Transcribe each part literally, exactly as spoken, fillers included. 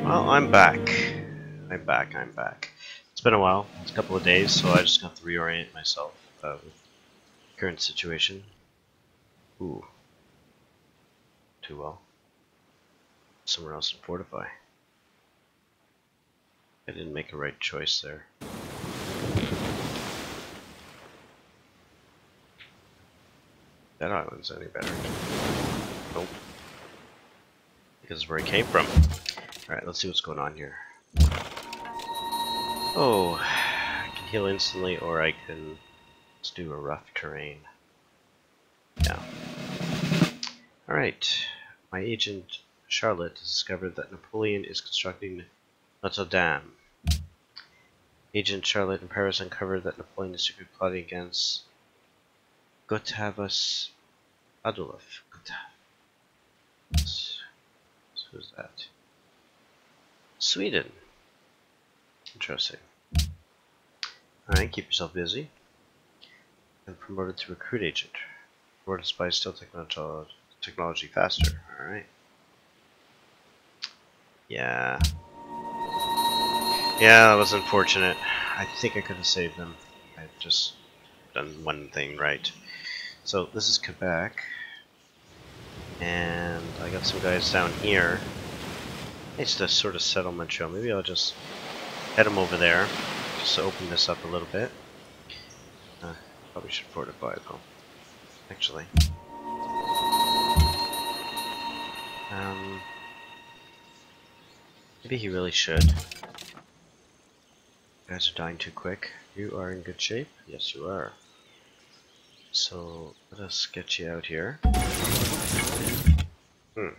Well, I'm back. I'm back, I'm back. It's been a while, it's a couple of days, so I just have to reorient myself uh, with the current situation. Ooh. Too well. Somewhere else to fortify. I didn't make a right choice there. That island's any better. Nope. Because it's where I came from. Alright, let's see what's going on here. Oh, I can heal instantly, or I can let's do a rough terrain. Yeah. Alright, my agent Charlotte has discovered that Napoleon is constructing Notre Dame. Agent Charlotte in Paris uncovered that Napoleon is secretly plotting against Gustavus Adolf. Gustavus. Who's that? Sweden. Interesting. Alright, keep yourself busy. And promoted to recruit agent. Promoted spy still technology, technology faster. Alright. Yeah. Yeah, that was unfortunate. I think I could have saved them. I've just done one thing right. So this is Quebec. And I got some guys down here. It's the sort of settlement show. Maybe I'll just head them over there. Just to open this up a little bit. Uh, probably should fortify though. Actually. Um, maybe he really should. You guys are dying too quick. You are in good shape? Yes, you are. So, let us get you out here. Hmm.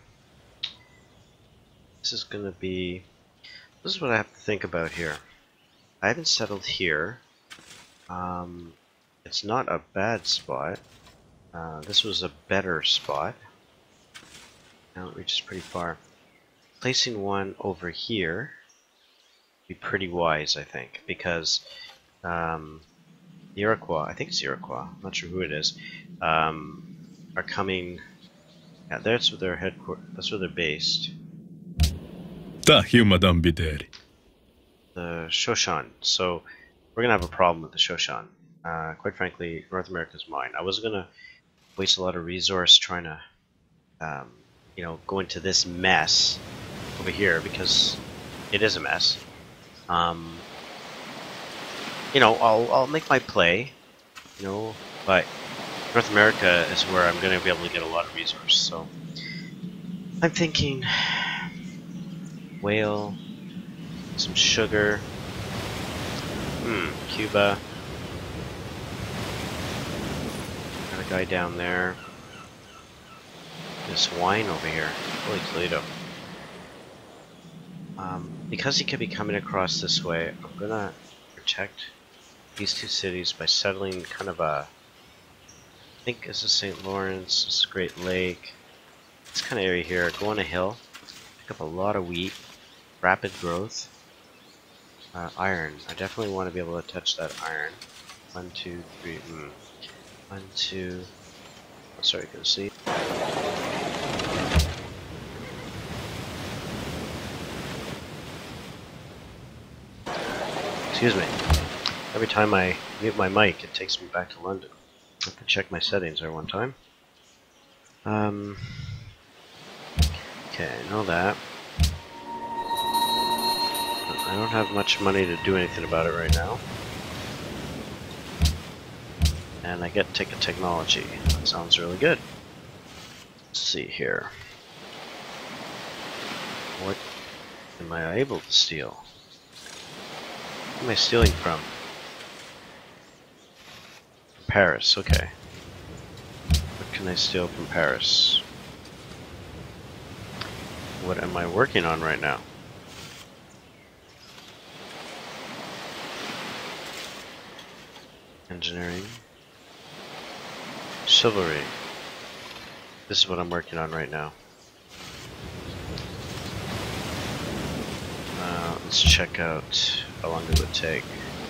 This is gonna be... This is what I have to think about here. I haven't settled here. Um, it's not a bad spot. Uh, this was a better spot. Now it reaches pretty far. Placing one over here would be pretty wise, I think, because um, the Iroquois, I think it's Iroquois, I'm not sure who it is, um, are coming. Yeah, that's where their headquarters. That's where they're based. The Shoshan. So we're gonna have a problem with the Shoshan. Uh, quite frankly, North America's mine. I was gonna waste a lot of resource trying to, um, you know, go into this mess over here because it is a mess. Um, you know, I'll I'll make my play. You know, but North America is where I'm gonna be able to get a lot of resource. So I'm thinking whale, some sugar. Hmm, Cuba. Got a guy down there. This wine over here. Holy Toledo. Um, because he could be coming across this way, I'm gonna protect these two cities by settling kind of a... I think this is Saint Lawrence, this is Great Lake. This kind of area here. Go on a hill. Pick up a lot of wheat. Rapid growth. Uh, iron. I definitely want to be able to touch that iron. One, two, three. Mm. One, two. Oh, sorry, go see. Excuse me. Every time I mute my mic, it takes me back to London. I have to check my settings there one time. Um. Okay, I know that. I don't have much money to do anything about it right now. And I get to take a technology. That sounds really good. Let's see here. What am I able to steal? Where am I stealing from? Paris, okay. What can I steal from Paris? What am I working on right now? Engineering. Chivalry. This is what I'm working on right now. Uh, let's check out how long it would take.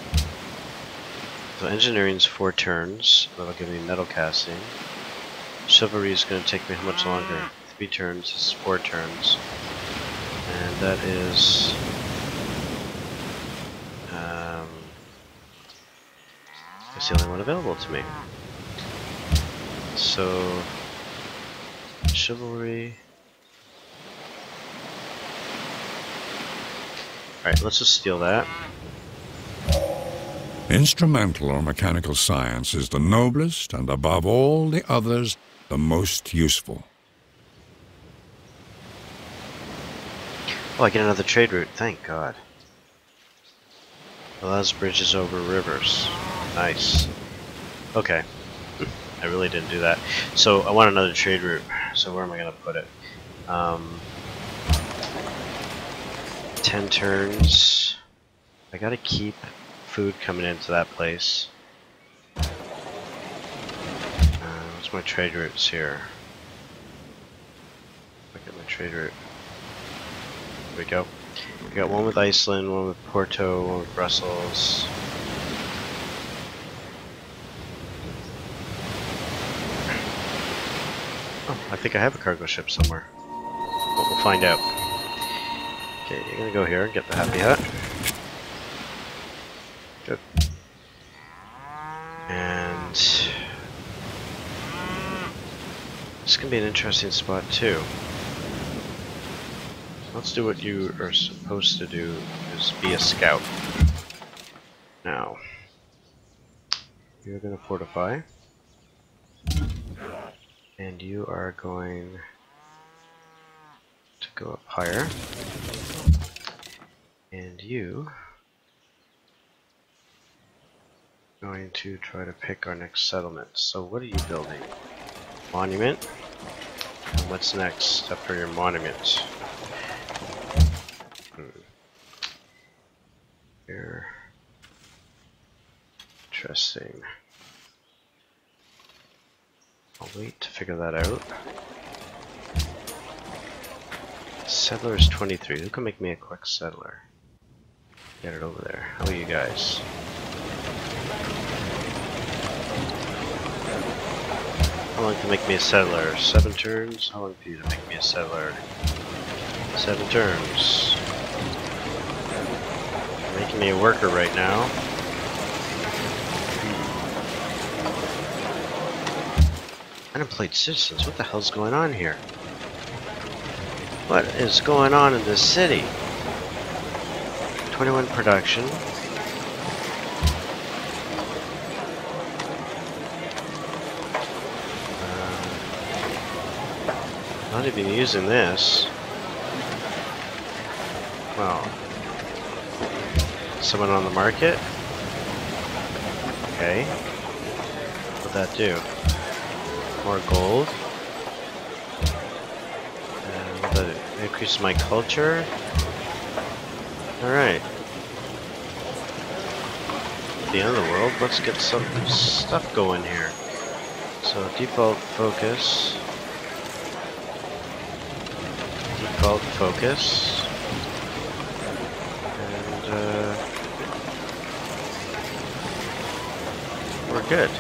So engineering's four turns. That'll give me metal casting. Chivalry is going to take me how much longer? Three turns. This is four turns. And that is um, it's the only one available to me. So chivalry. Alright, let's just steal that. Instrumental or mechanical science is the noblest, and above all the others, the most useful. Oh, I get another trade route, thank God. Allows bridges over rivers. Nice. Okay. I really didn't do that. So I want another trade route. So where am I going to put it? Um, ten turns. I got to keep food coming into that place. Uh, what's my trade routes here? Look at my trade route. Here we go. We got one with Iceland, one with Porto, one with Brussels. Oh, I think I have a cargo ship somewhere. But we'll find out. Okay, you're gonna go here and get the Happy Hut. Good. And this can be an interesting spot too. Let's do what you are supposed to do, is be a scout. Now, you're going to fortify, and you are going to go up higher, and you are going to try to pick our next settlement. So what are you building? Monument? And what's next after your monument? Here. Interesting. I'll wait to figure that out. Settler is twenty-three. Who can make me a quick settler? Get it over there. How are you guys? How long to make me a settler? Seven turns? How long for you to make me a settler? Seven turns. Making me a worker right now. Unemployed citizens, what the hell's going on here? What is going on in this city? twenty-one production. Uh, not even using this. Well. Someone on the market? Okay. What'd that do? More gold. And what'd that do? Increase my culture? Alright. At the end of the world, let's get some stuff going here. So default focus. Default focus. And uh we're good.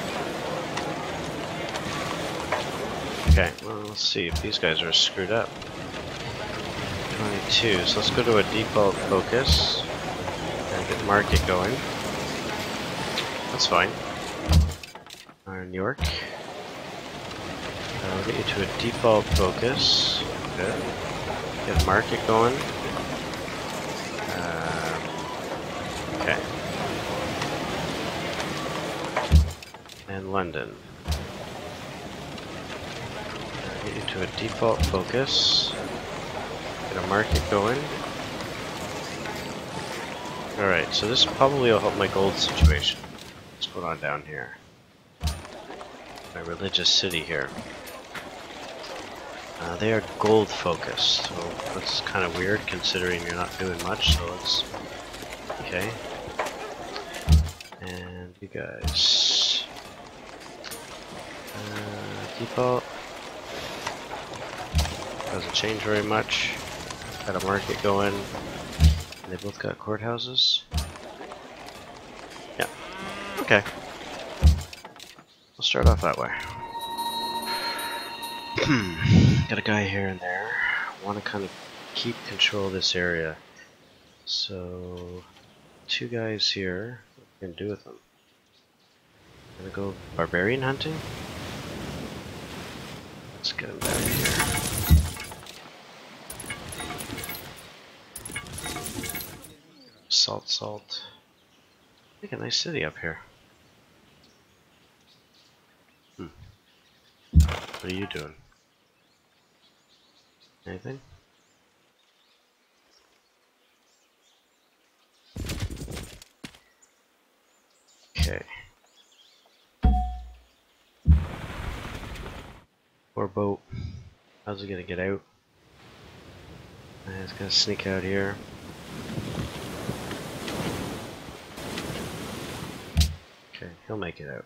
Okay, well, let's see if these guys are screwed up. twenty-two, so let's go to a default focus and get market going. That's fine. Uh, New York. Uh, we'll get you to a default focus. Good. Get market going. Uh, okay. And London. Uh, get you to a default focus. Get a market going. Alright, so this probably will help my gold situation. What's going on down here? My religious city here. Uh, they are gold focused, so that's kind of weird considering you're not doing much, so let's... Okay. And you guys... Uh, default. Doesn't change very much. Got a market going. And they both got courthouses. Yeah. Okay. We'll start off that way. Got a guy here and there. Want to kind of keep control of this area. So, two guys here. What can we do with them? Gonna go barbarian hunting? Let's get them down here. Salt, salt. Make a nice city up here. Hmm. What are you doing? Anything? Okay. Poor boat. How's he gonna get out? Uh, he's gonna sneak out here. Okay, he'll make it out.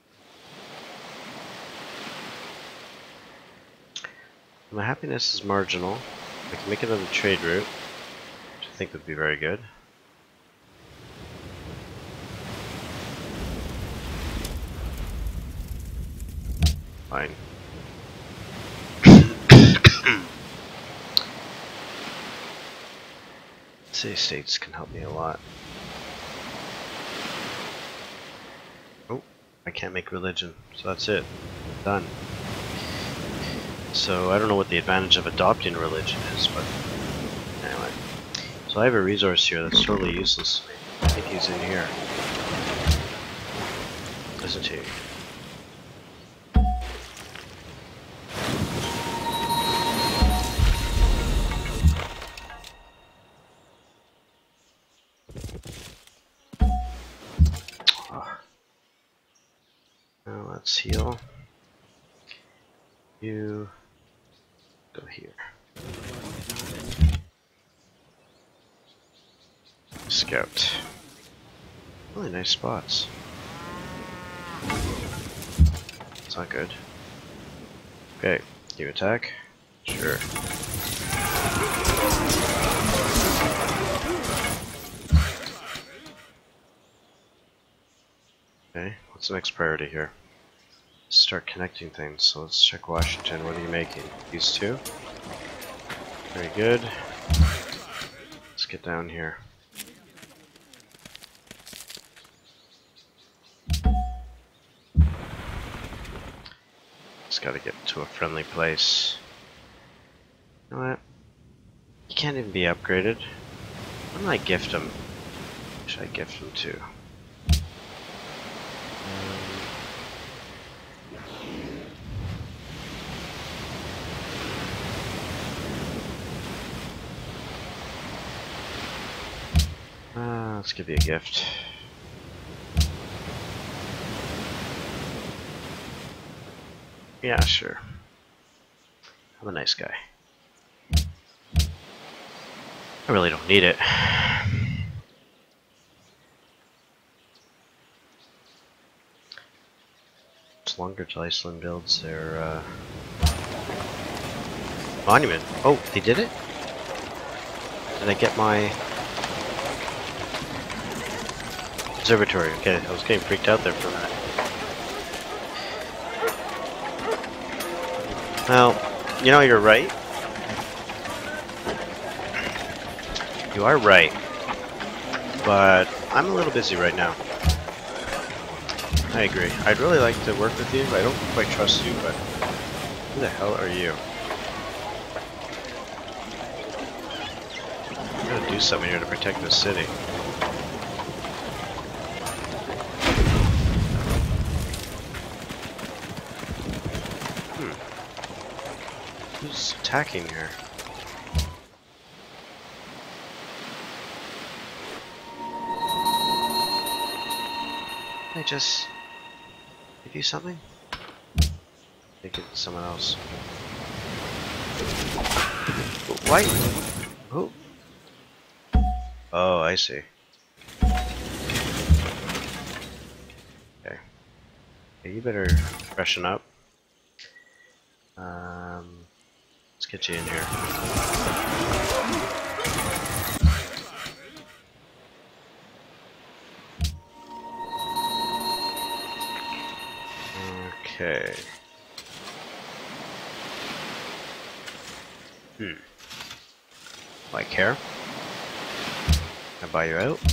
My happiness is marginal. I can make another trade route, which I think would be very good. Fine. City states can help me a lot. Oh, I can't make religion, so that's it. Done. So I don't know what the advantage of adopting a religion is, but anyway. So I have a resource here that's totally useless to me. I think he's in here. Isn't he? Oh. Now let's heal. You go here. Scout. Really nice spots. It's not good. Okay, you attack? Sure. Okay, what's the next priority here? Start connecting things, so let's check Washington. What are you making? These two? Very good. Let's get down here. Just gotta get to a friendly place. You know what? You can't even be upgraded. What do I gift him? Who should I gift him to? Uh, let's give you a gift. Yeah, sure. I'm a nice guy. I really don't need it. It's longer till Iceland builds their uh, monument. Oh, they did it? Did I get my observatory? Okay, I was getting freaked out there for a minute. Well, you know, you're right. You are right. But I'm a little busy right now. I agree. I'd really like to work with you. I don't quite trust you, but who the hell are you? I'm gonna do something here to protect this city. Who's attacking here? Can I just give you something? Make it someone else. Why? Oh. Oh, I see. Okay. Okay, you better freshen up. Um. Let's get you in here. Okay. Hmm. I care. I buy you out.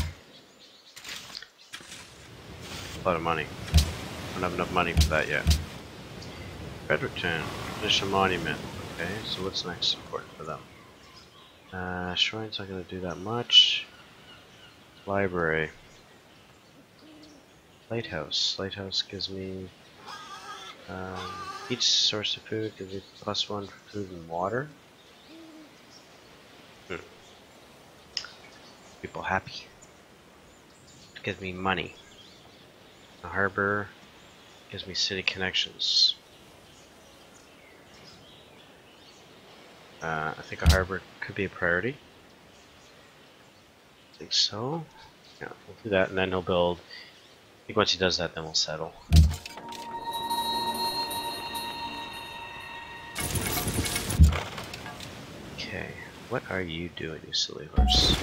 A lot of money. I don't have enough money for that yet. Fredericton. Finish a monument. Okay, so what's next important for them? Uh, Shrine's not going to do that much. Library. Lighthouse. Lighthouse gives me um, each source of food gives me plus one for food and water. Hmm. People happy. Gives me money. A harbor gives me city connections. Uh, I think a harbor could be a priority. I think so. Yeah, we'll do that, and then he'll build. I think once he does that, then we'll settle. Okay, what are you doing, you silly horse?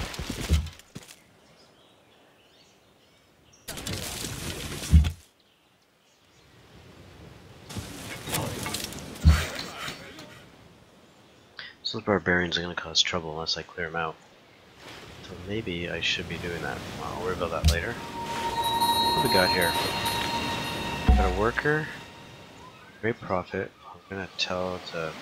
So the barbarians are going to cause trouble unless I clear them out. So maybe I should be doing that. Well, I'll worry about that later. What do we got here? Got a worker. Great profit. I'm going to tell it to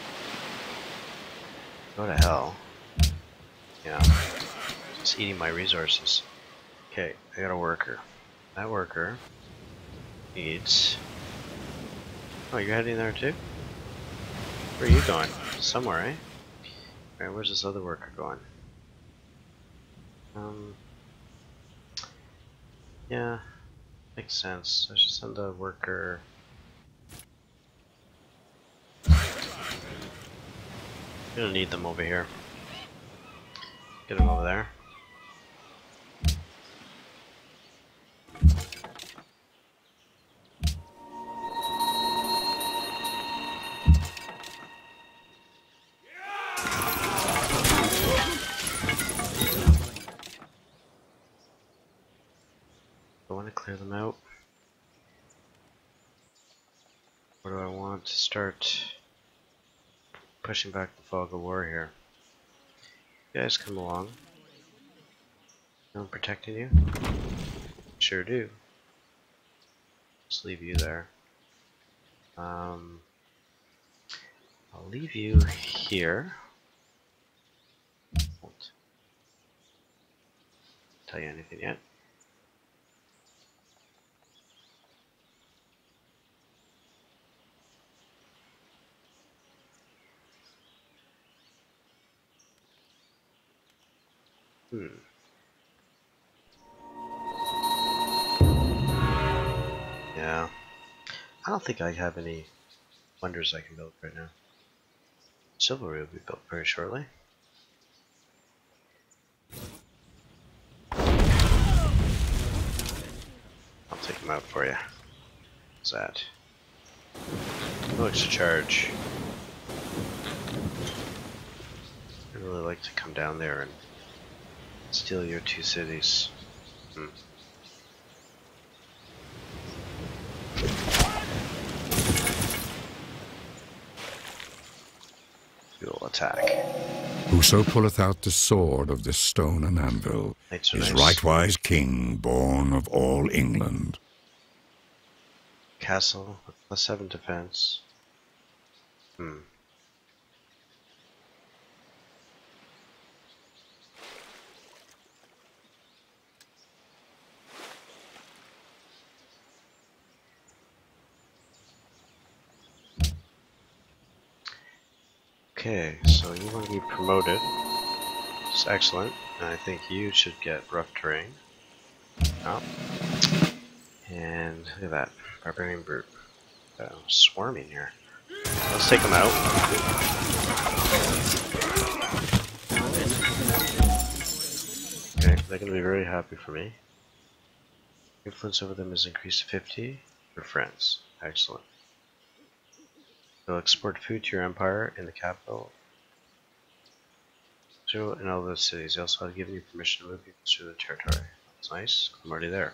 go to hell. Yeah. It's eating my resources. Okay, I got a worker. That worker needs... Oh, you're heading there too? Where are you going? Somewhere, eh? Alright, where's this other worker going? Um... Yeah, makes sense. I should send a worker... I'm gonna need them over here. Get them over there. I want to clear them out. Or do I want to start pushing back the fog of war here? You guys come along. I'm protecting you? Sure do. Just leave you there. Um, I'll leave you here. Won't tell you anything yet. Hmm. Yeah. I don't think I have any wonders I can build right now. Chivalry will be built very shortly. I'll take them out for you. What's that? No extra charge. I'd really like to come down there and steal your two cities. Hmm. You'll attack. Whoso pulleth out the sword of this stone and anvil Knights are is nice. rightwise king, born of all England. Castle with plus seven defense. Hmm. Okay, so you want to be promoted. It's excellent. And I think you should get rough terrain. Oh. And look at that. Barbarian brute. Uh, swarming here. Let's take them out. Okay, they're going to be very happy for me. Influence over them is increased to fifty. Your friends. Excellent. They'll export food to your empire in the capital. Zero in all those cities. They also have given you permission to move you through the territory. That's nice. I'm already there.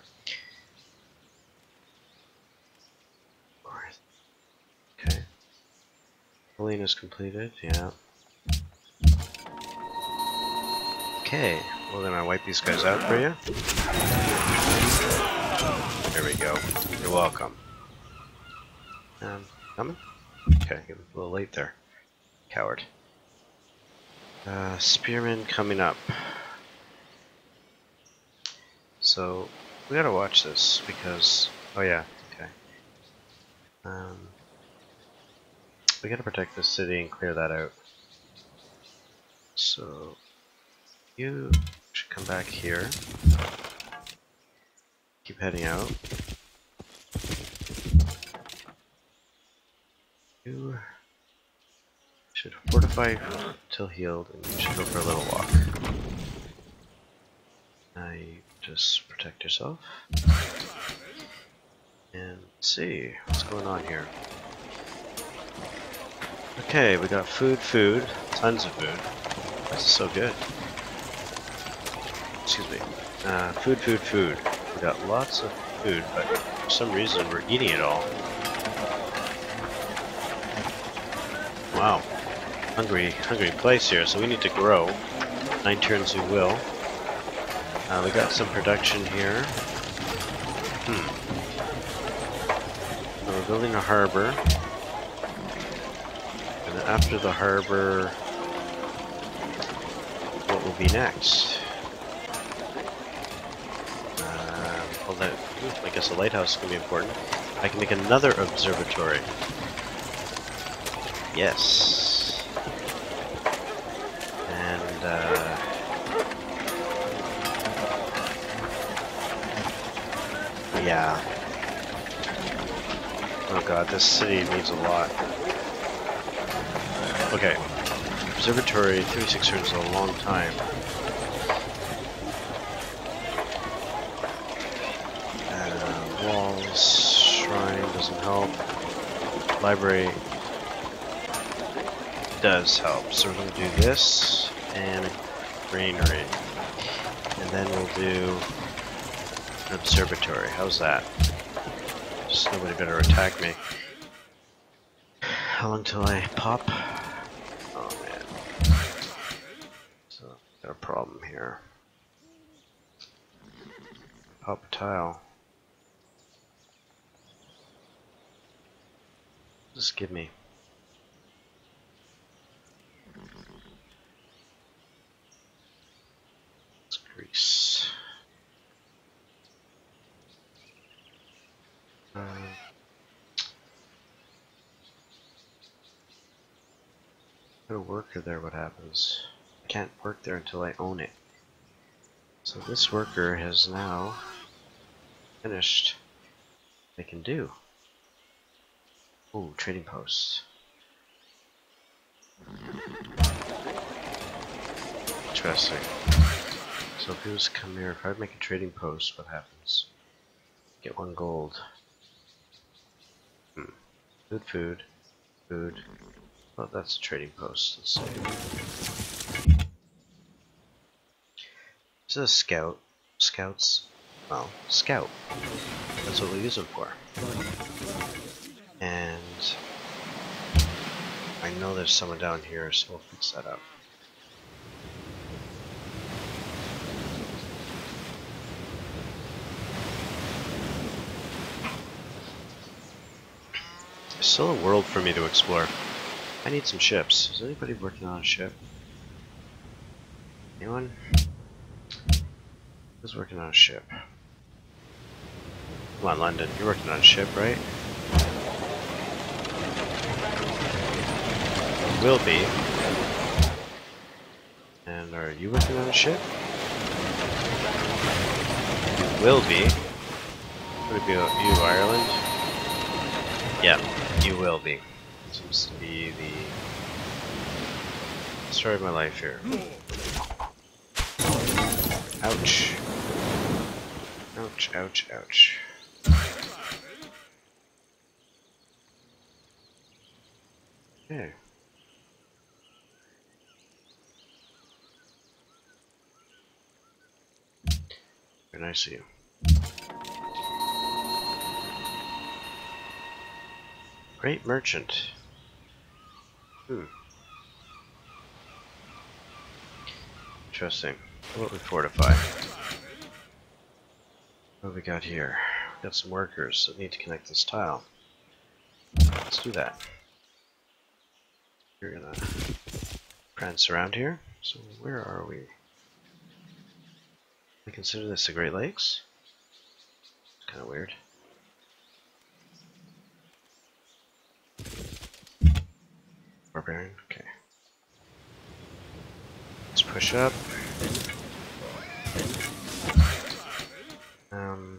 Okay. Helene is completed. Yeah. Okay, we're gonna wipe these guys out for you. There we go. You're welcome. Um, coming? Okay, a little late there. Coward. Uh, spearmen coming up. So, we gotta watch this because... Oh yeah, okay. Um, we gotta protect this city and clear that out. So, you should come back here. Keep heading out. You should fortify till healed, and you should go for a little walk. Now you just protect yourself. And see what's going on here. Okay, we got food, food, tons of food. This is so good. Excuse me. Uh, food, food, food. We got lots of food, but for some reason we're eating it all. Wow. Hungry, hungry place here, so we need to grow. Nine turns we will. Uh, we got some production here. Hmm. So we're building a harbor. And then after the harbor, what will be next? Uh, well, that, I guess a lighthouse is going to be important. I can make another observatory. Yes. And, uh... yeah. Oh god, this city needs a lot. Okay. Observatory, thirty-six turns is a long time. Uh, walls, shrine doesn't help. Library does help. So we're going to do this and granary. And then we'll do an observatory. How's that? Just nobody better attack me. How long till I pop? Oh man. So, got a problem here. Pop a tile. Just give me. Let's grease. Um, Put a worker there, what happens? I can't work there until I own it. So this worker has now finished what they can do. Ooh, trading posts. Interesting. So if he was to come here, if I make a trading post, what happens? Get one gold. Hmm. Food, food, food. Well, that's a trading post. Let's see. This is a scout. Scouts. Well, scout. That's what we use them for. And I know there's someone down here, so we'll fix that up. There's still a world for me to explore. I need some ships. Is anybody working on a ship? Anyone? Who's working on a ship? Come on, London. You're working on a ship, right? Will be. And are you working on a ship? You will be. Would it be you, Ireland? Yeah, you will be. Seems to be the story of my life here. Ouch. Ouch, ouch, ouch. Okay. Very nice of you. Great merchant. Hmm. Interesting. How about we fortify? What have we got here? We've got some workers that need to connect this tile. Let's do that. We're gonna prance around here. So where are we? We consider this the Great Lakes? It's kind of weird. Barbarian, okay. Let's push up. Um,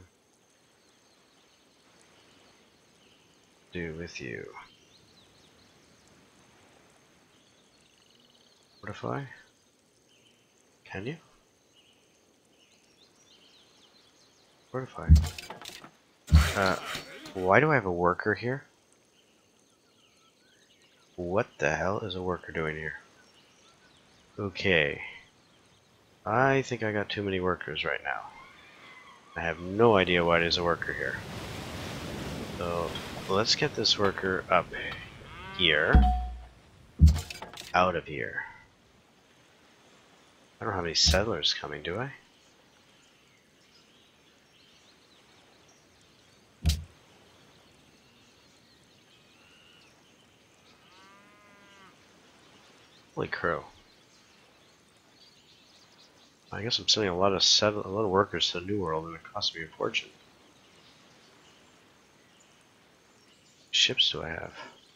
do with you. Fortify? Can you? Fortify. Uh, why do I have a worker here? What the hell is a worker doing here? Okay. I think I got too many workers right now. I have no idea why there's a worker here. So let's get this worker up here. Out of here. I don't have any settlers coming, do I? Holy crow. I guess I'm sending a lot of settle a lot of workers to the New World, and it costs me a fortune. What ships do I have?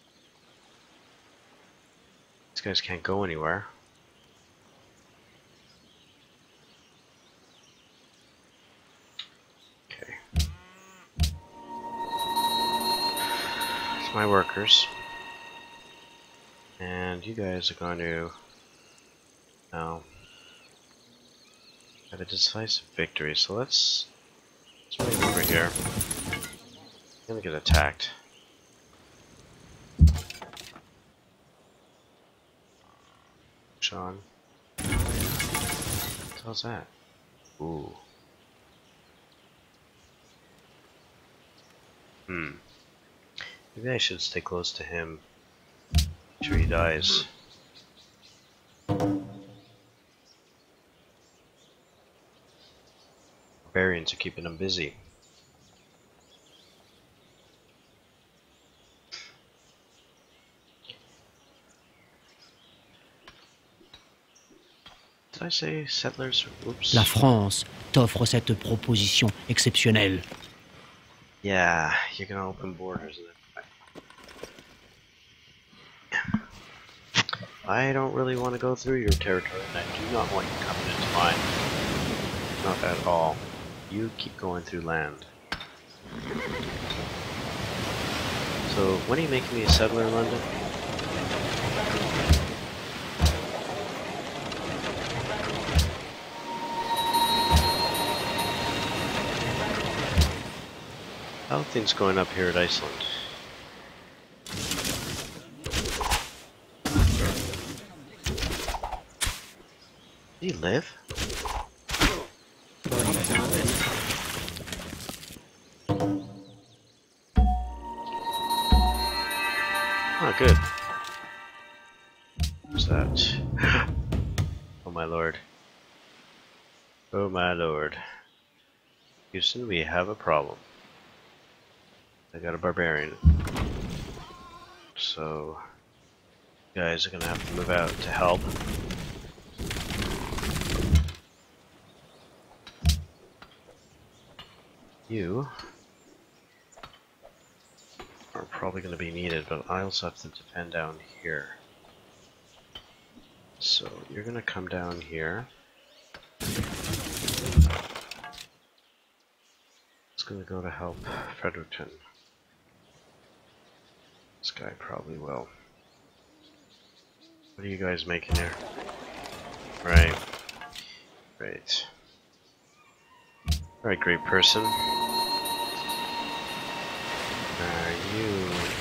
These guys can't go anywhere. Okay. It's my workers. And you guys are going to now have a decisive victory. So let's let's move over here. I'm gonna get attacked. Sean, what the hell's that? Ooh. Hmm. Maybe I should stay close to him. Make sure he dies. Barbarians are keeping him busy. Did I say settlers? Oops. La France t'offre cette proposition exceptionnelle. Yeah, you're gonna open borders. I don't really want to go through your territory, and I do not want you coming into mine. Not at all. You keep going through land. So, when are you making me a settler in London? How are things going up here at Iceland? Do you live? Oh, good. What's that? Oh my lord. Oh my lord. Houston, we have a problem. I got a barbarian. So, you guys are gonna have to move out to help. You are probably going to be needed, but I also have to defend down here. So you're going to come down here. It's going to go to help Fredericton. This guy probably will. What are you guys making there? Right. Great. Alright, great person. Are you...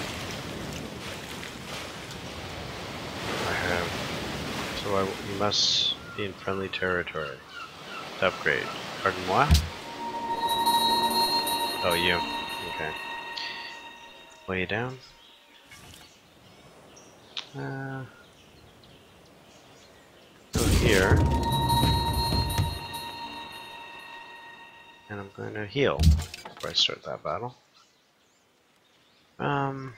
I have... So I, you must be in friendly territory. To upgrade. Pardon moi? Oh, you. Okay. Lay you down. Uh... Go here. I'm gonna heal before I start that battle. Um,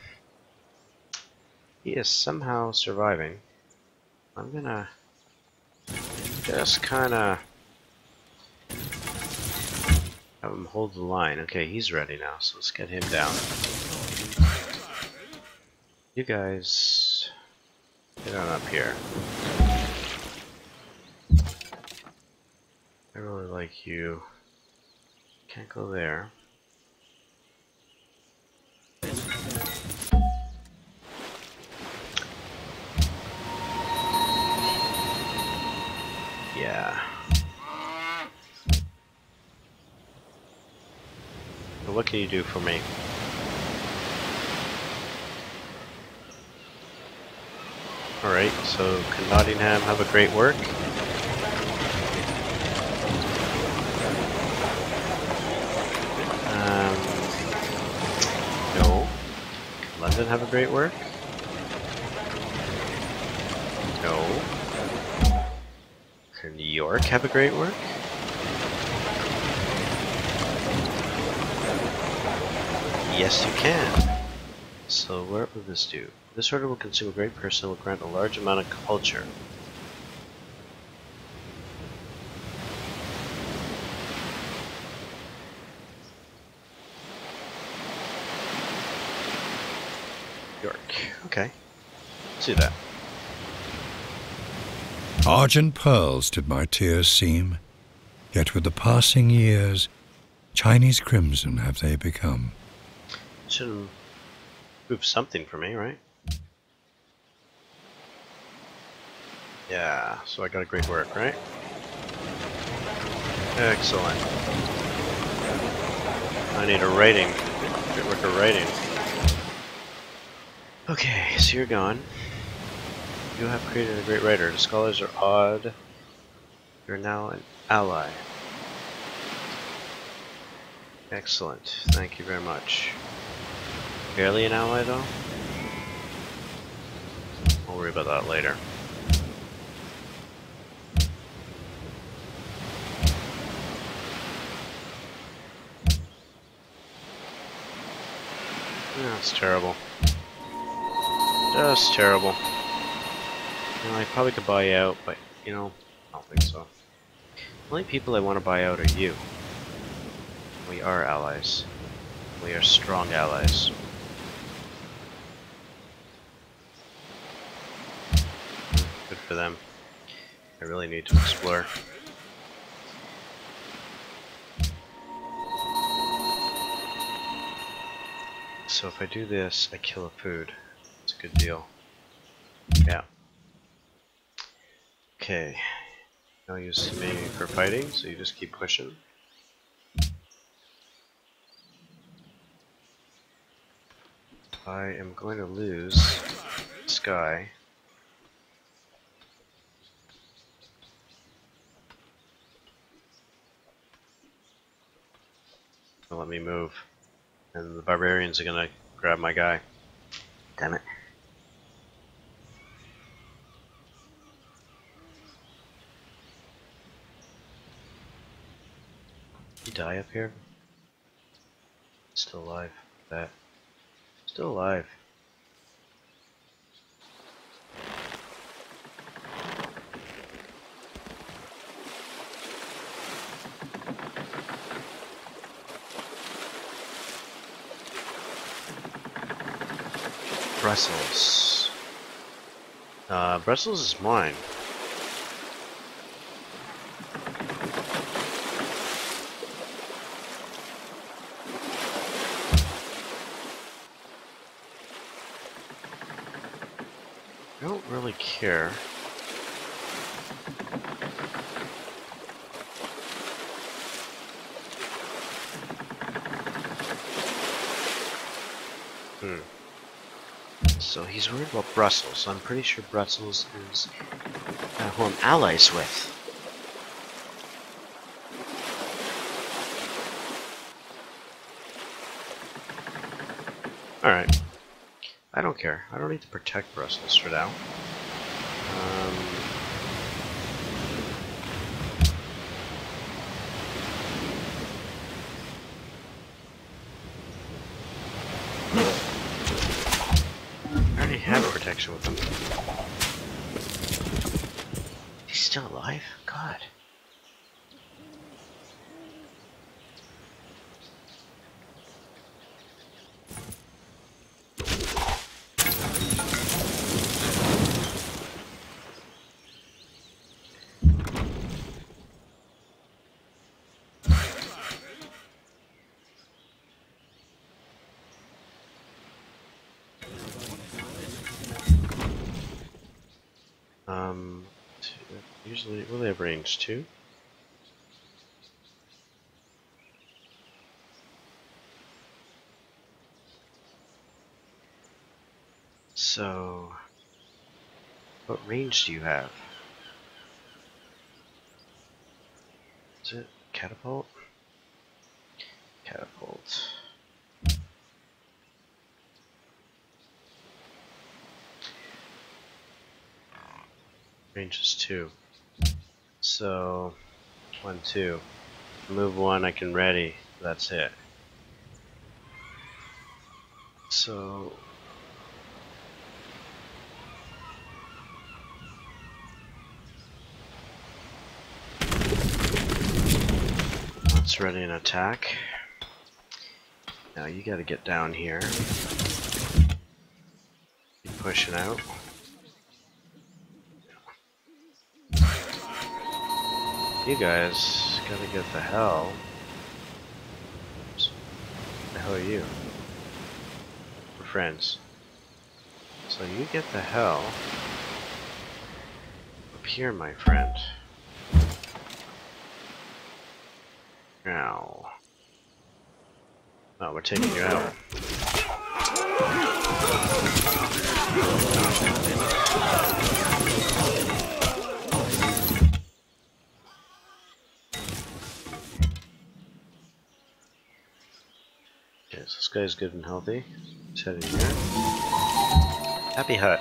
he is somehow surviving. I'm gonna just kind of have him hold the line. Okay, he's ready now, so let's get him down. You guys, get on up here. I really like you. Can't go there. Yeah. But what can you do for me? Alright, so can Nottingham have a great work? Um, no. Can London have a great work? No. Can New York have a great work? Yes, you can. So what will this do? This order will consume a great person and will grant a large amount of culture. York. Okay. Let's do that. Argent pearls did my tears seem, yet with the passing years, Chinese crimson have they become. Should improve something for me, right? Yeah, so I got a great work, right? Excellent. I need a rating. Great work of rating. Okay, so you're gone. You have created a great writer. The scholars are odd. You're now an ally. Excellent. Thank you very much. Barely an ally, though? I'll worry about that later. Yeah, it's terrible. Just terrible. You know, I probably could buy you out, but, you know, I don't think so. The only people I want to buy out are you. We are allies. We are strong allies. Good for them. I really need to explore. So if I do this, I kill a food. It's a good deal. Yeah. Okay. No use to me for fighting, so you just keep pushing. I am going to lose this guy. Don't let me move. And the barbarians are gonna grab my guy. Damn it. He die up here? Still alive. That. Still alive. Brussels. Uh, Brussels is mine. I don't really care. Hmm. So he's worried about Brussels, so I'm pretty sure Brussels is uh, who I'm allies with. Alright. I don't care. I don't need to protect Brussels for now. Um, connection with him. He's still alive? God. Um, two, usually, will they have range two? So, what range do you have? Is it catapult? Catapult. Range is two. So, one, two. Move one, I can ready. That's it. So, let's ready an attack. Now you gotta get down here. Keep pushing out. You guys gotta get the hell. Oops. What the hell are you? We're friends. So you get the hell up here, my friend. Now. Oh, we're taking you out. Okay, so this guy's good and healthy. He's heading here. Happy Hut.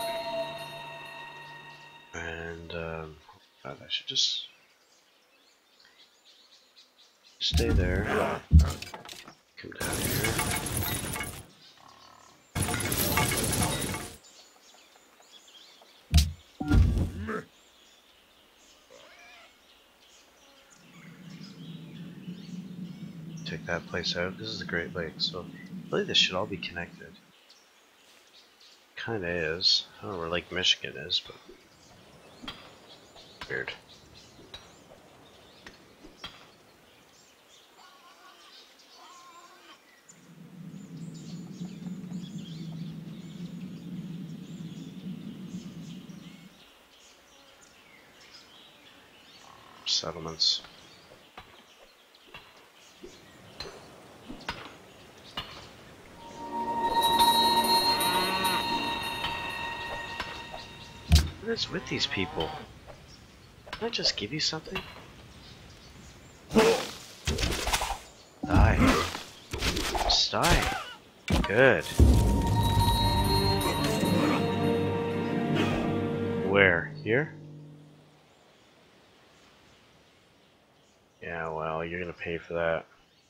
And, um, God, I should just stay there. Come down here. Take that place out. This is the Great Lakes, so really this should all be connected. Kinda is. I don't know where Lake Michigan is, but weird. Settlements. What is with these people? Can I just give you something? Die. Just die. Good. Where? Here? Yeah, well, you're gonna pay for that.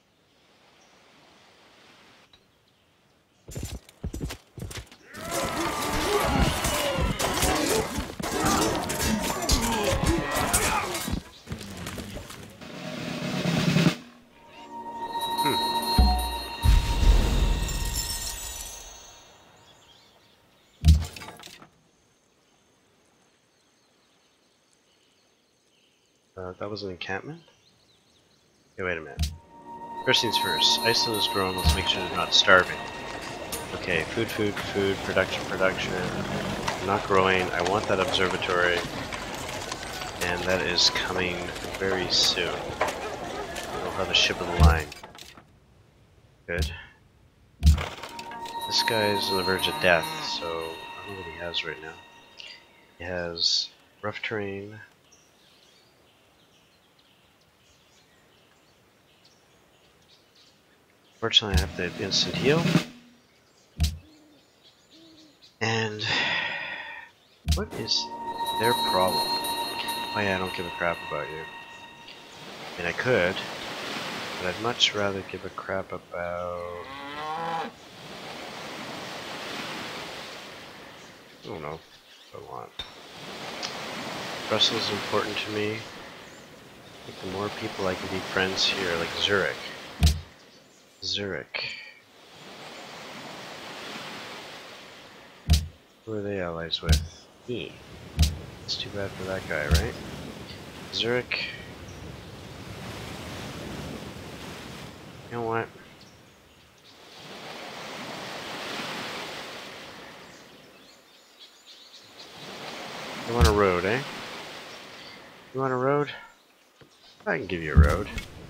Uh, that was an encampment? Okay, wait a minute. First things first, Iceland is growing, let's make sure they're not starving. Okay, food, food, food, production, production. Not growing, I want that observatory. And that is coming very soon. We'll have a ship of the line. Good. This guy's on the verge of death, so I don't know what he has right now. He has rough terrain. Fortunately, I have the instant heal. And what is their problem? Oh yeah, I don't give a crap about you. I mean, I could, but I'd much rather give a crap about... I don't know what I want. Brussels is important to me. I think the more people I can be friends here, like Zurich. Zurich. Who are they allies with? Me. It's too bad for that guy, right? Zurich. You know what? You want a road, eh? You want a road? I can give you a road.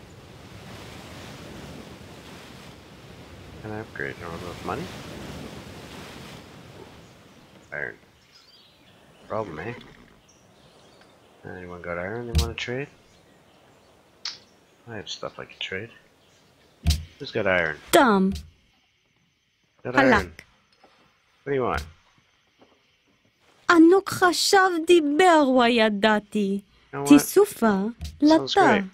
Can I upgrade? No enough money? Iron. Problem, eh? Anyone got iron they want to trade? I have stuff I can trade. Who's got iron? Dumb. Got iron. Halak. What do you want? ענוג חשב דיבר וידעתי. You know what? תיסופה Sounds לתה. great.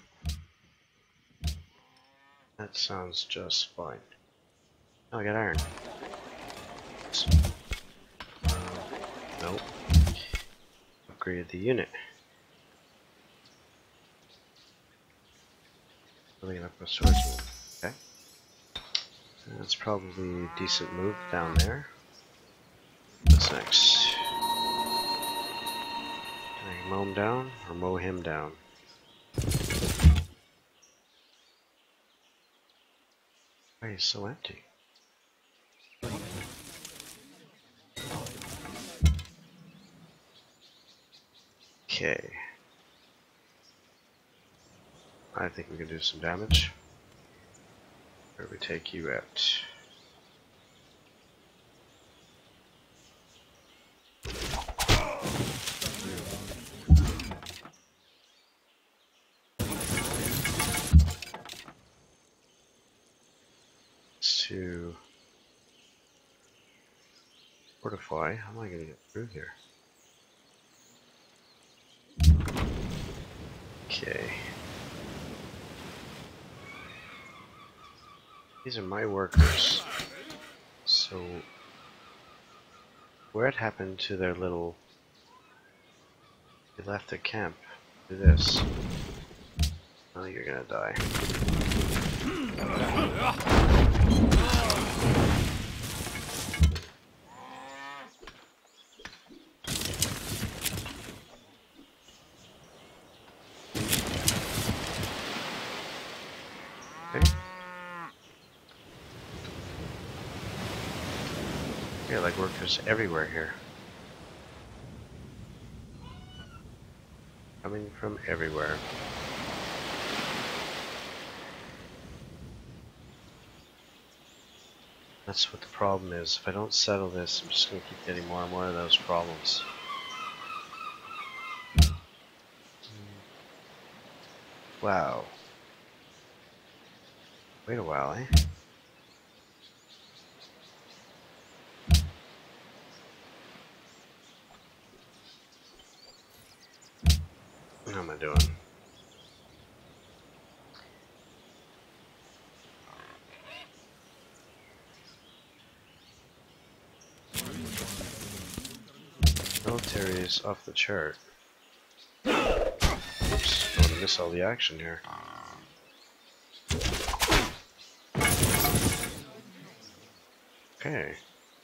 That sounds just fine. Oh, I got iron. Uh, nope. Upgraded the unit. Really up a swordsman. Okay. That's probably a decent move down there. What's next? Can I mow him down or mow him down? Why is so empty? Okay. I think we can do some damage. Where do we take you at? To fortify. How am I going to get through here? Okay. These are my workers. So, where it happened to their little... They left their camp. Do this. Oh, you're gonna die. Yeah, like workers everywhere here. Coming from everywhere. That's what the problem is. If I don't settle this, I'm just going to keep getting more and more of those problems. Wow. Wait a while, eh? How am I doing? Military is off the chart. Oops, don't want to miss all the action here. Okay.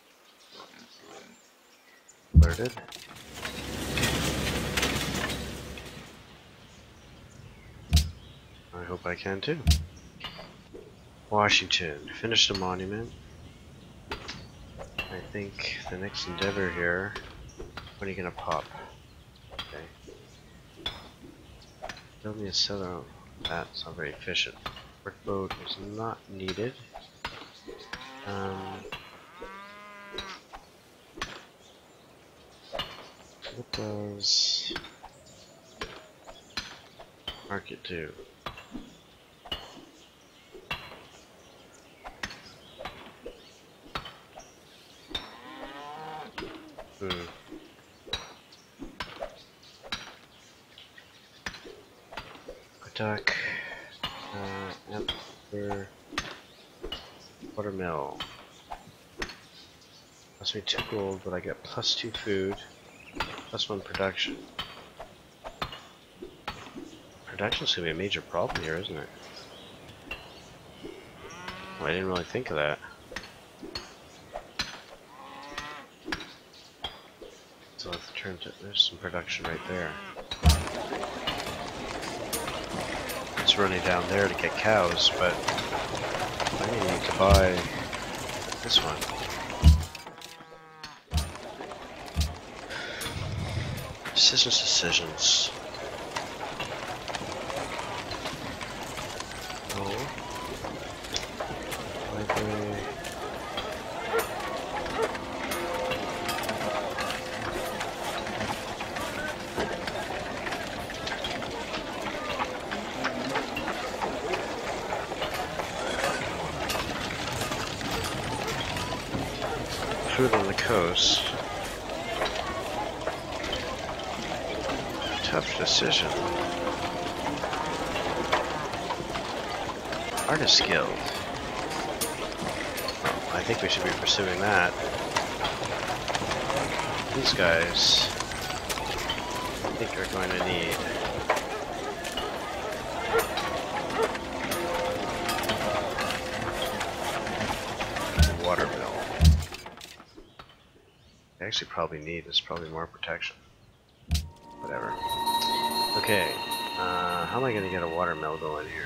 Alerted. I hope I can too. Washington. Finish the monument. I think the next endeavor here. When are you gonna pop? Okay. Build me a cellar. That's not very efficient. Workboat is not needed. Um, what does market do? Hmm. Attack. Uh, Amber. Watermill. Cost me two gold, but I get plus two food, plus one production. Production's gonna be a major problem here, isn't it? Oh, I didn't really think of that. So let's turn to, there's some production right there. It's running down there to get cows, but I need to buy this one. Decisions, decisions. Oh. Library. Food on the coast. Tough decision. Artist Guild. Oh, I think we should be pursuing that. These guys, I think are going to need a water mill. I actually probably need is probably more protection. Whatever. Okay, uh, how am I going to get a water mill going here?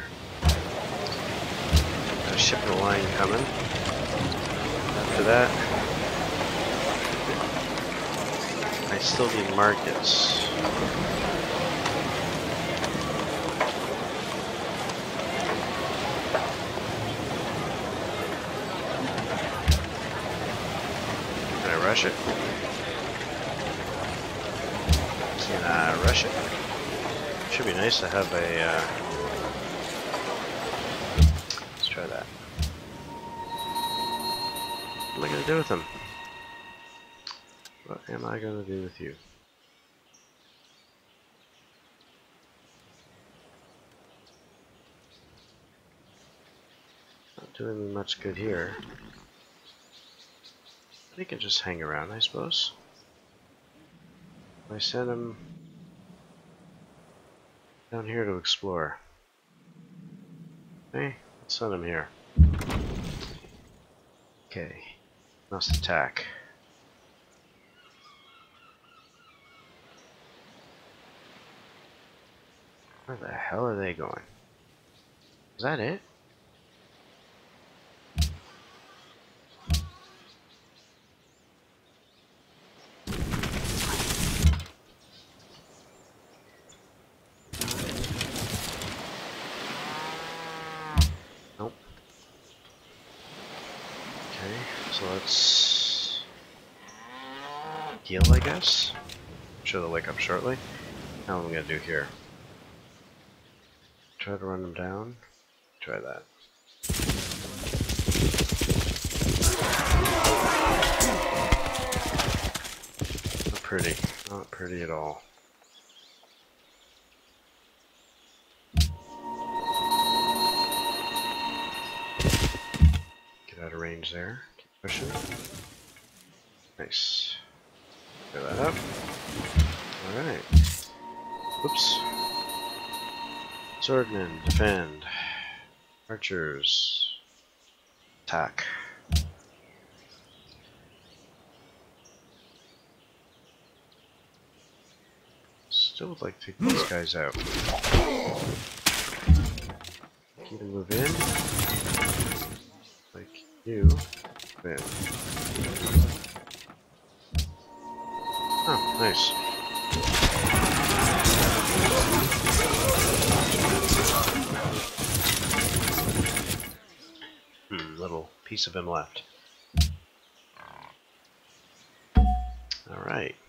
Got a shipping line coming. After that, I still need markets. Can I rush it? Can I rush it? Should be nice to have a, uh, let's try that. What am I going to do with him? What am I going to do with you? Not doing me much good here. He can just hang around, I suppose. I send him down here to explore. Hey, let's send him here. Okay, must attack. Where the hell are they going? Is that it? Nope. Okay, so let's heal, I guess. I'm sure they'll wake up shortly. How am I gonna do here? Try to run them down. Try that. Not pretty. Not pretty at all. Get out of range there. Keep pushing. Nice. Clear that up. Alright. Oops. Swordmen, defend. Archers, attack. Still would like to take these guys out. You to move in. Like you, move in. Oh, nice. Hmm, little piece of him left. Alright.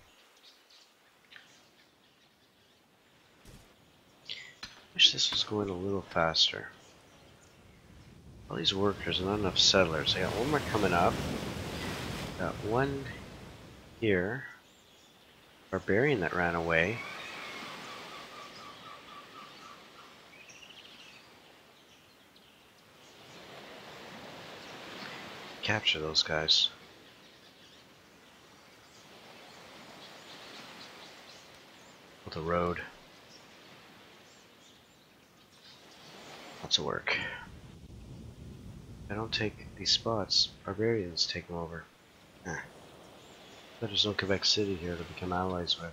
Wish this was going a little faster. All these workers and not enough settlers. I got one more coming up. Got one here. Barbarian that ran away. Capture those guys. With a road. Lots of work. If I don't take these spots, barbarians take them over. Eh. But there's no Quebec City here to become allies with.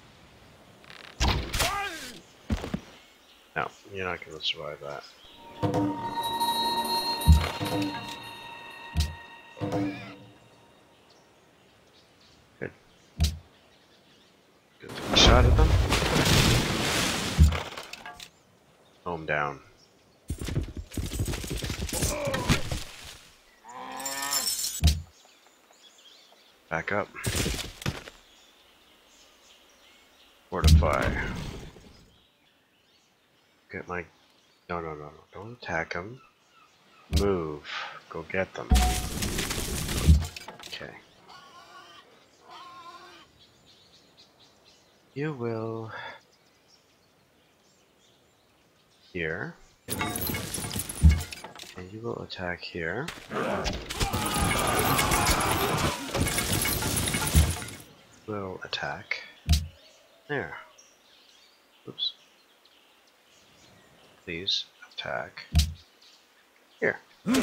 No, you're not going to survive that. Good. Good shot at them. Home down. Back up. Fortify. Get my... No, no, no, no. Don't attack them. Move. Go get them. Okay. You will... Here. And you will attack here. Will attack there. Oops. Please attack here.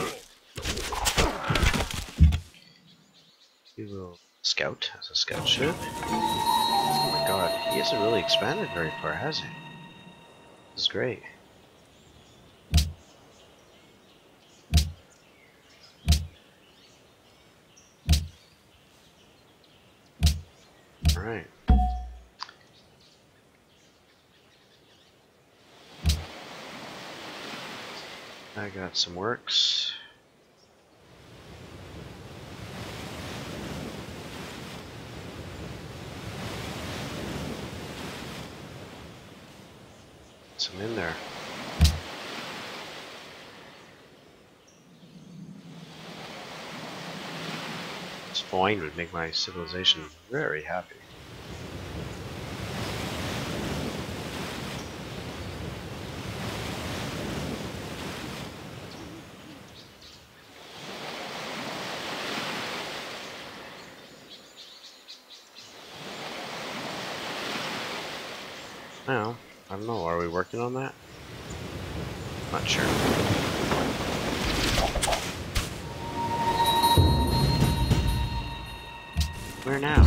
You will scout as a scout should. Oh my god, he hasn't really expanded very far, has he? This is great. Alright. I got some works. Some in there. This wine would make my civilization very happy. Now, I don't know, are we working on that? Not sure. Where now?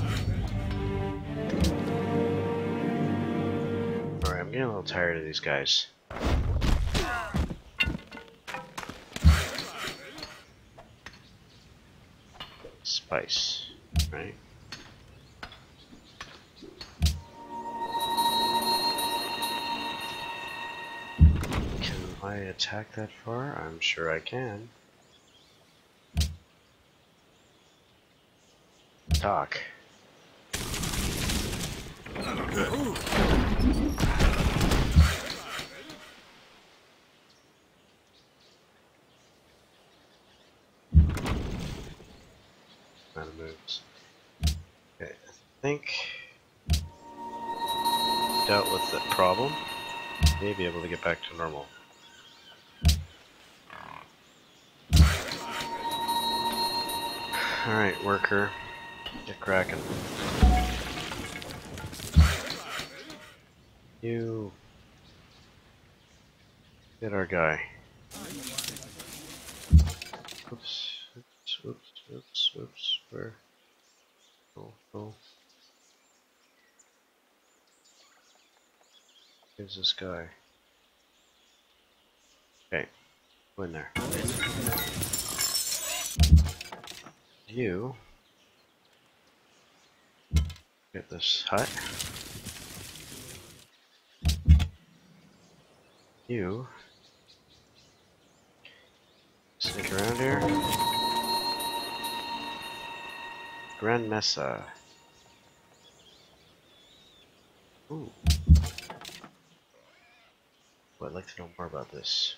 Alright, I'm getting a little tired of these guys. Spice, right? I attack that far? I'm sure I can. Talk. Out of moves. Okay, I think dealt with the problem. May be able to get back to normal. Alright, worker. Get cracking. You... Get our guy. Oops, oops, oops, oops, oops, where? Oh, oh. Who's this guy? Okay, go in there. You get this hut. You sneak around here. Grand Mesa. Ooh. Well, I'd like to know more about this.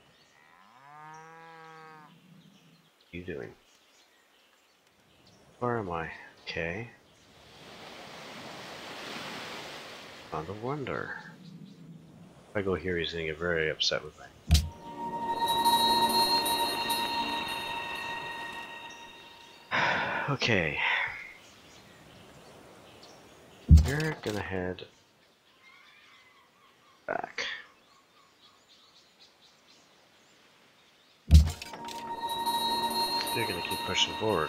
What are you doing? Where am I? Okay. Found a wonder. If I go here, he's gonna get very upset with me. Okay. You're gonna head back. You're gonna keep pushing forward.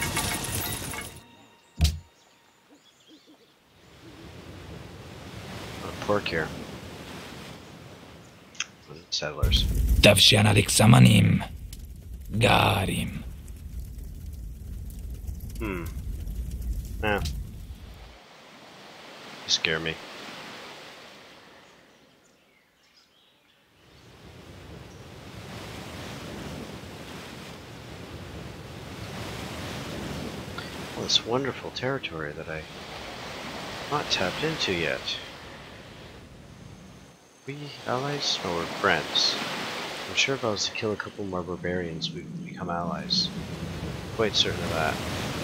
Pork here. Settlers. Davshana Samanim. Garim. Hmm. Nah. You scare me. Well, this wonderful territory that I not tapped into yet. We allies or we're friends? I'm sure if I was to kill a couple more barbarians, we'd become allies. Quite certain of that.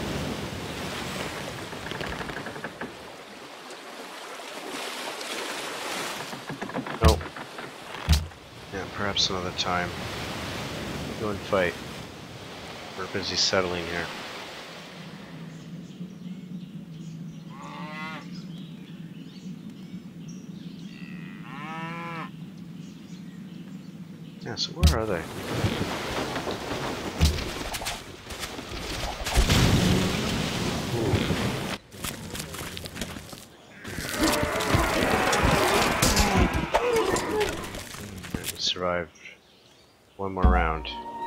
Oh. Yeah, perhaps another time. Go and fight. We're busy settling here. Yeah, so where are they? Right, we survived one more round.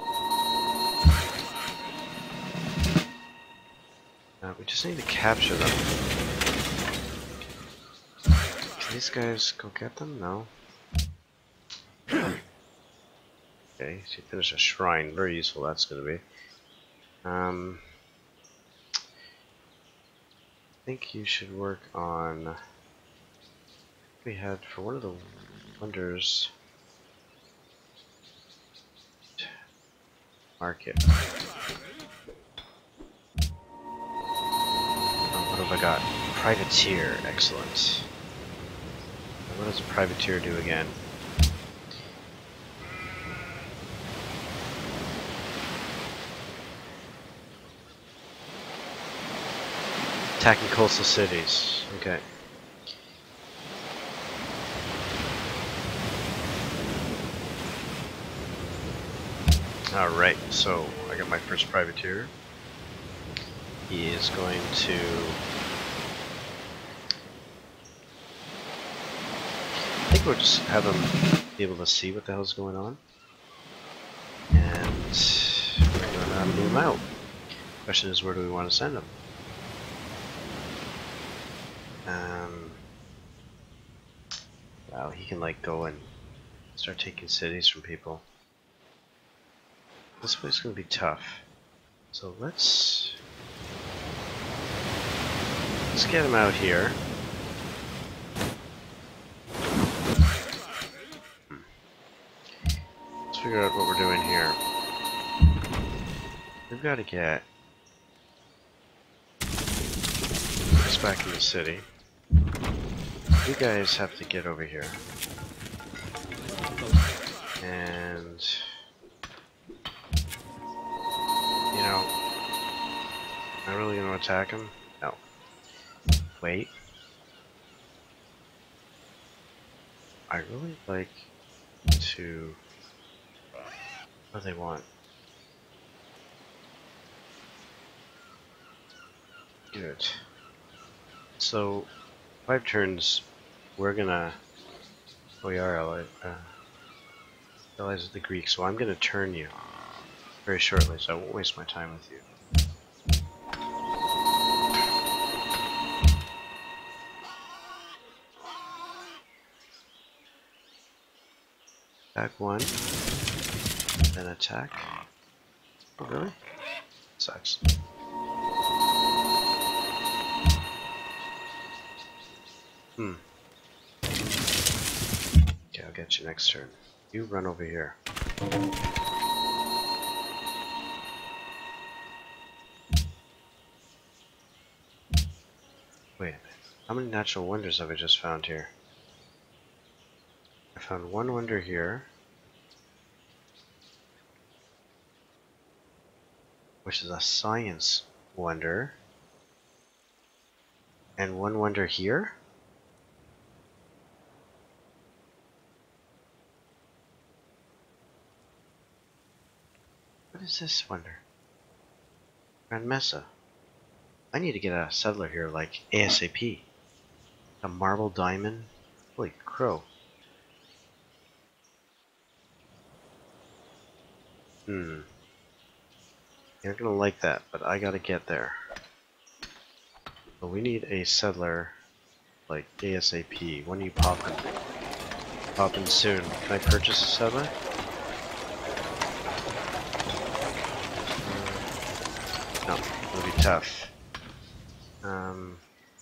Uh, we just need to capture them. Can these guys go get them? No. Okay, so you finish a shrine. Very useful that's going to be. Um, I think you should work on... We had for one of the wonders... Market. Oh, what have I got? Privateer. Excellent. What does a privateer do again? Attacking coastal cities. Okay. Alright, so I got my first privateer. He is going to... I think we'll just have him be able to see what the hell's going on. And we're going to have to move him out. Question is, where do we want to send him? Um, wow, he can like go and start taking cities from people. This place is going to be tough. So let's let's get him out here. Hmm. Let's figure out what we're doing here. We've got to get this back in the city. You guys have to get over here. And you know, am I really gonna attack him? No. Wait. I really like to... What do they want? Good. So, five turns, we're gonna... We are allies, uh, allies with the Greeks, so I'm gonna turn you very shortly, so I won't waste my time with you. Attack one, then attack. Oh, really? Sucks. Hmm. Okay, I'll get you next turn. You run over here. Wait a minute. How many natural wonders have I just found here? I found one wonder here, which is a science wonder, and one wonder here? What is this, wonder? Grand Mesa. I need to get a settler here, like, ASAP. A marble diamond? Holy crow. Hmm. You're gonna like that, but I gotta get there. But we need a settler, like, ASAP. When are you popping? Popping soon. Can I purchase a settler? No, it'll be tough. Um,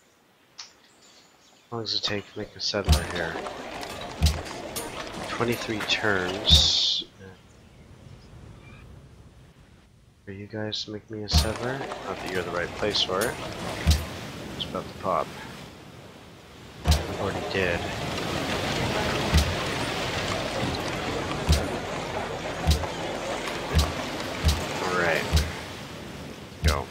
how long does it take to make a settler here? twenty-three turns. For you guys to make me a settler? Not that you're the right place for it. It's about to pop. I already did. Alright. Go.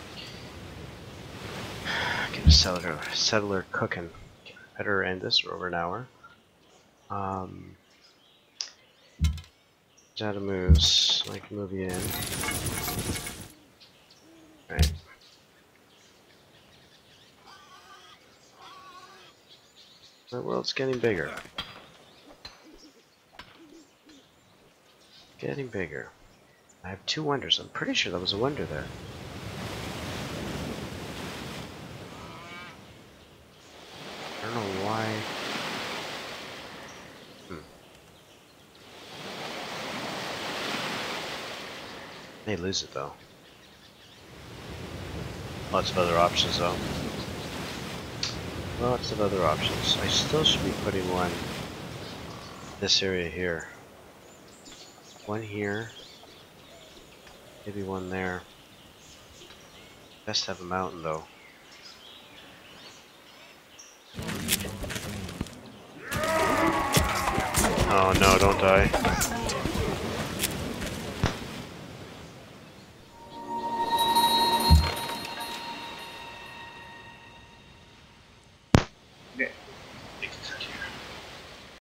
Get a settler, settler cooking. Better end this. We're over an hour. Um, data moves. I can move you in. Right. The world's getting bigger. Getting bigger. I have two wonders. I'm pretty sure that was a wonder there. I don't know why. Hmm. May lose it though. Lots of other options though. Lots of other options. I still should be putting one this area here. One here. Maybe one there. Best have a mountain though. Oh no, don't die.